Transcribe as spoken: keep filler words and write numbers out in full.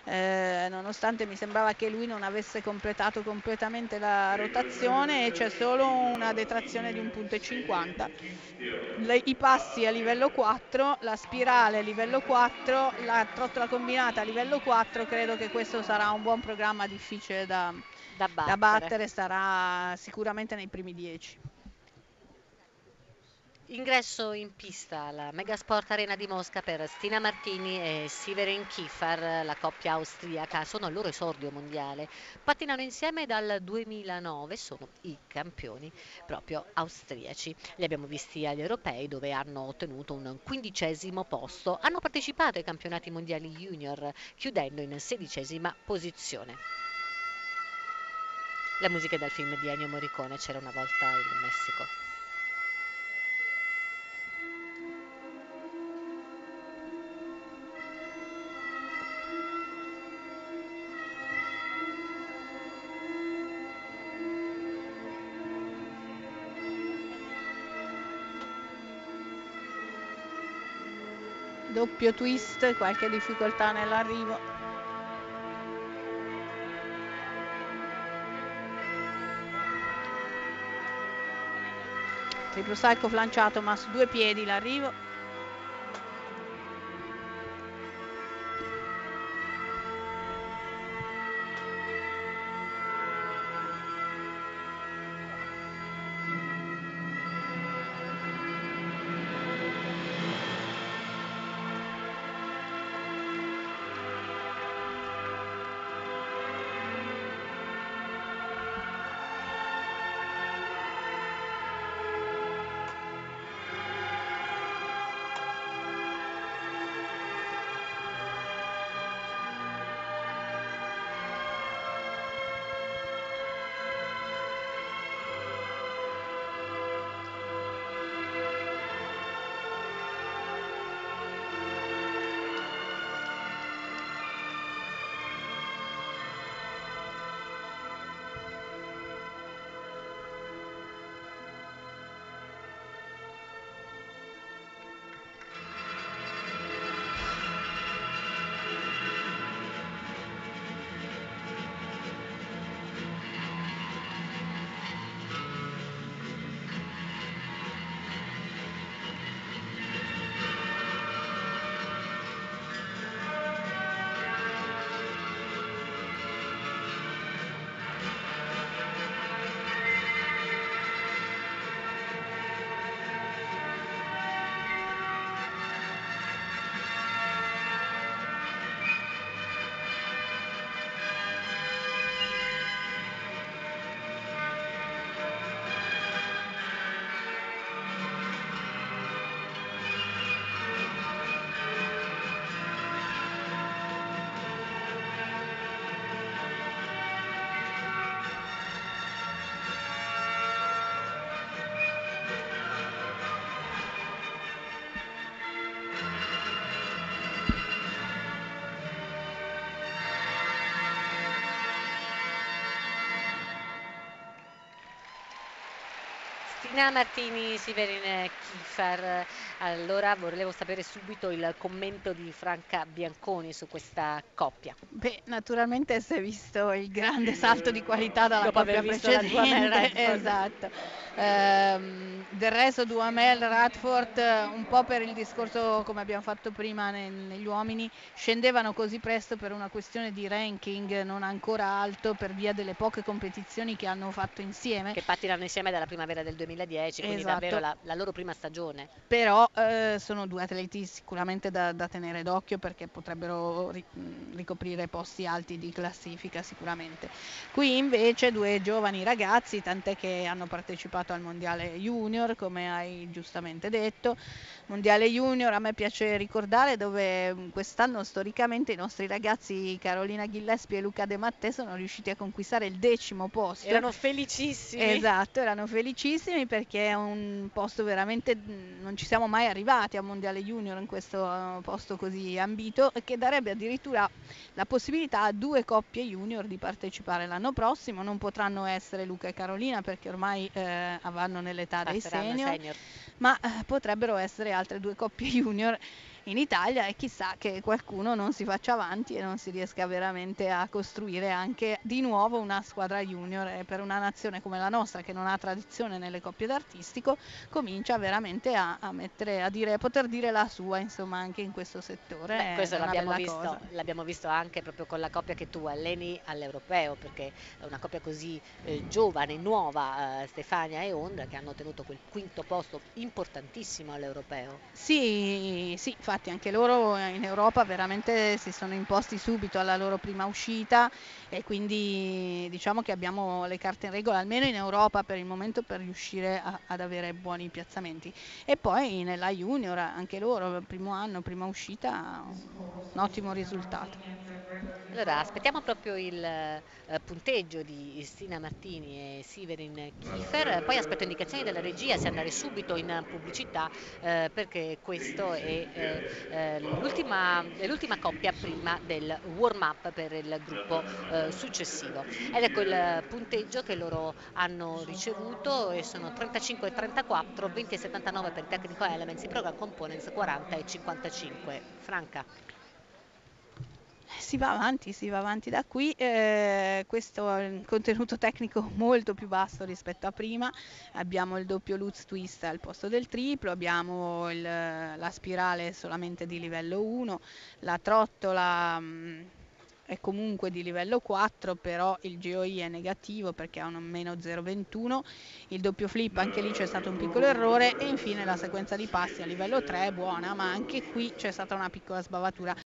eh, nonostante mi sembrava che lui non avesse completato completamente la rotazione, e c'è solo una detrazione di un punto e cinquanta. Le, i passi a livello quattro, la spirale a livello quattro, la trottola combinata a livello quattro. Credo che questo sarà un buon programma difficile da, Da da battere. battere, sarà sicuramente nei primi dieci. Ingresso in pista alla Megasport Arena di Mosca per Stina Martini e Severin Kiefer, la coppia austriaca. Sono al loro esordio mondiale. Pattinano insieme dal duemilanove, sono i campioni proprio austriaci. Li abbiamo visti agli europei dove hanno ottenuto un quindicesimo posto. Hanno partecipato ai campionati mondiali junior, chiudendo in sedicesima posizione. La musica è dal film di Ennio Morricone, C'era una volta il Messico. Doppio twist, qualche difficoltà nell'arrivo. Triplo salto flanciato, ma su due piedi l'arrivo. Stina Martini, Severin Kiefer. Allora volevo sapere subito il commento di Franca Bianconi su questa coppia. Beh, naturalmente si è visto il grande salto di qualità dalla Dopo aver coppia visto la Duhamel precedente, Redford. esatto. Ehm, del resto Duhamel Radford, eh, un po' per il discorso come abbiamo fatto prima nel- negli uomini, scendevano così presto per una questione di ranking non ancora alto per via delle poche competizioni che hanno fatto insieme. Che pattinano insieme dalla primavera del duemiladieci, quindi davvero Esatto. la, la loro prima stagione. Però eh, sono due atleti sicuramente da, da tenere d'occhio, perché potrebbero ri- ricoprire posti alti di classifica sicuramente. Qui invece due giovani ragazzi, tant'è che hanno partecipato al mondiale junior, come hai giustamente detto. Mondiale junior, a me piace ricordare, dove quest'anno storicamente i nostri ragazzi Carolina Gillespie e Luca De Mattei sono riusciti a conquistare il decimo posto. Erano felicissimi. Esatto, erano felicissimi perché è un posto veramente, non ci siamo mai arrivati a mondiale junior in questo posto così ambito, che darebbe addirittura la possibilità a due coppie junior di partecipare l'anno prossimo. Non potranno essere Luca e Carolina perché ormai eh, vanno nell'età dei Passeranno ai senior, senior. ma eh, potrebbero essere altre due coppie junior. in Italia, e chissà che qualcuno non si faccia avanti e non si riesca veramente a costruire anche di nuovo una squadra junior, e per una nazione come la nostra, che non ha tradizione nelle coppie d'artistico, comincia veramente a, a mettere, a dire, a poter dire la sua, insomma, anche in questo settore. Beh, questo è una l'abbiamo bella visto, cosa. l'abbiamo visto anche proprio con la coppia che tu alleni all'Europeo, perché è una coppia così eh, giovane, nuova, eh, Stefania e Ondra, che hanno ottenuto quel quinto posto importantissimo all'Europeo. Sì, sì, infatti anche loro in Europa veramente si sono imposti subito alla loro prima uscita, e quindi diciamo che abbiamo le carte in regola, almeno in Europa per il momento, per riuscire a, ad avere buoni piazzamenti. E poi nella junior anche loro, primo anno, prima uscita, un ottimo risultato. Allora, aspettiamo proprio il eh, punteggio di Stina Martini e Severin Kiefer, poi aspetto indicazioni dalla regia se andare subito in pubblicità, eh, perché questo è eh, eh, l'ultima, è l'ultima coppia prima del warm-up per il gruppo eh, successivo. Ed ecco il punteggio che loro hanno ricevuto, e sono trentacinque e trentaquattro, venti e settantanove per Technical Elements, i Program Components quaranta e cinquantacinque. Franca. Si va avanti, si va avanti da qui. Eh, questo è un contenuto tecnico molto più basso rispetto a prima. Abbiamo il doppio Lutz twist al posto del triplo, abbiamo il, la spirale solamente di livello uno, la trottola mh, è comunque di livello quattro, però il G O I è negativo perché ha un meno zero virgola ventuno, il doppio flip anche lì c'è stato un piccolo errore, e infine la sequenza di passi a livello tre è buona, ma anche qui c'è stata una piccola sbavatura.